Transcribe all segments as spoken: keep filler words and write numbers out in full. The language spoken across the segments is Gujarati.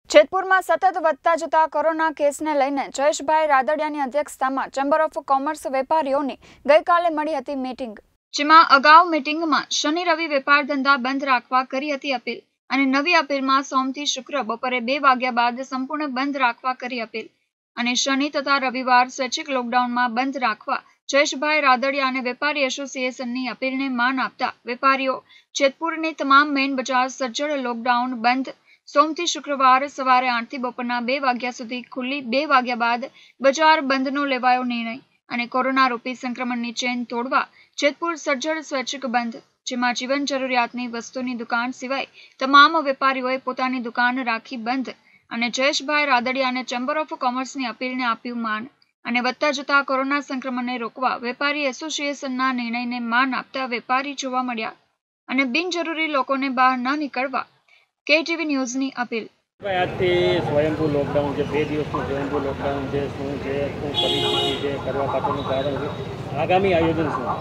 જેતપુર में सतत વધતા જતા કોરોના કેસને લઈને જયેશભાઈ રાદડિયાની અધ્યક્ષતામાં ચેમ્બર ઓફ કોમર્સ વેપારીઓની ગઈકાલે મળી હતી મીટિંગ, જેમાં અગાઉ મીટિંગમાં શનિ રવિ વેપાર ધંધા બંધ રાખવા કરી હતી અપીલ અને નવી અપીલમાં સોમથી શુક્ર બપોરે બે વાગ્યા બાદ સંપૂર્ણ બંધ રાખવા કરી અપીલ અને શનિ તથા રવિવાર સ્વૈચ્છિક લોકડાઉનમાં બંધ રાખવા જયેશભાઈ રાદડિયા અને વેપારી એસોસિએશનની અપીલને માન આપતા વેપારીઓ જેતપુરની તમામ મેઇન બજાર સજ્જડ લોકડાઉન બંધ, સોમથી શુક્રવાર સવારે આઠ થી બપોરના બે વાગ્યા સુધી ખુલ્લી, બે વાગ્યા બાદ બજાર બંધનો લેવાયો નિર્ણય અને કોરોના રૂપી સંક્રમણની ચેન તોડવા જેતપુર સજ્જડ સ્વૈચ્છિક બંધ, જેમાં જીવન જરૂરિયાતની વસ્તુની દુકાન સિવાય તમામ વેપારીઓએ પોતાની દુકાન રાખી બંધ અને જયેશભાઈ રાદડિયા અને ચેમ્બર ઓફ કોમર્સની અપીલને આપ્યું માન અને વધતા જતા કોરોના સંક્રમણને રોકવા વેપારી એસોસિએશનના નિર્ણયને માન આપતા વેપારી જોવા મળ્યા અને બિનજરૂરી લોકોને બહાર ન નીકળવા કેટીવી ન્યૂઝની અપીલ. આજથી સ્વયંભૂ લોકડાઉન છે, બે દિવસનું સ્વયંભૂ લોકડાઉન છે, શું છે, શું પરિસ્થિતિ છે, કરવા પાછળનું કારણ છે, આગામી આયોજન શું?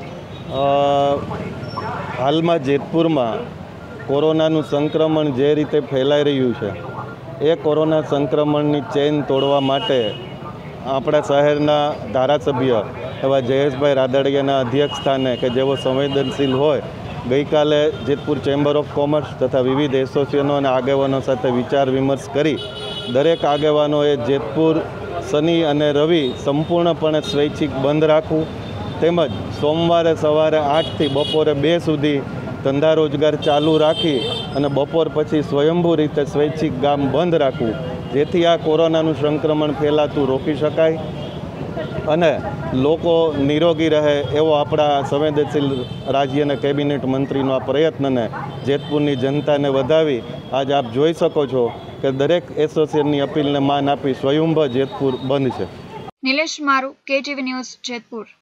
હાલમાં જેતપુરમાં કોરોનાનું સંક્રમણ જે રીતે ફેલાઈ રહ્યું છે એ કોરોના સંક્રમણની ચેઇન તોડવા માટે આપણા શહેરના ધારાસભ્ય એવા જયેશભાઈ રાદડિયાના અધ્યક્ષસ્થાને કે જેઓ સંવેદનશીલ હોય, ગઈકાલે જેતપુર ચેમ્બર ઓફ કોમર્સ તથા વિવિધ એસોસિએશનો અને આગેવાનો સાથે વિચાર વિમર્શ કરી દરેક આગેવાનોએ જેતપુર શનિ અને રવિ સંપૂર્ણપણે સ્વૈચ્છિક બંધ રાખવું તેમજ સોમવારે સવારે આઠથી બપોરે બે સુધી ધંધા રોજગાર ચાલુ રાખી અને બપોર પછી સ્વયંભૂ રીતે સ્વૈચ્છિક ગામ બંધ રાખવું, જેથી આ કોરોનાનું સંક્રમણ ફેલાતું રોકી શકાય અને લોકો નિરોગી રહે એવો આપણા સંવેદનશીલ રાજ્ય અને કેબિનેટ મંત્રીનો આ પ્રયત્નને જેતપુરની જનતાને વધાવી આજ આપ જોઈ શકો છો કે દરેક એસોસિએશનની અપીલને માન આપી સ્વયંભૂ જેતપુર બંધ છે. નિલેશ મારુ, કેટીવી ન્યૂઝ, જેતપુર.